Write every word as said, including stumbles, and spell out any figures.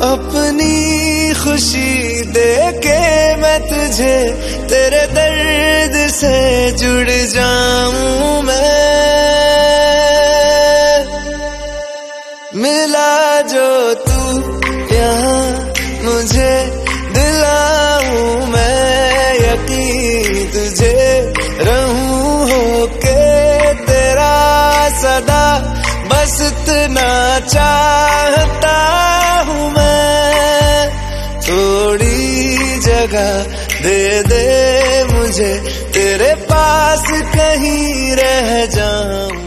अपनी खुशी दे के मैं तुझे तेरे दर्द से जुड़ जाऊं मैं। मिला जो तू यहाँ मुझे दिलाऊं मैं यकीन तुझे रहूं होके तेरा सदा, बस इतना चाहता हूँ मैं। थोड़ी जगह दे दे मुझे तेरे पास कहीं रह जाऊं।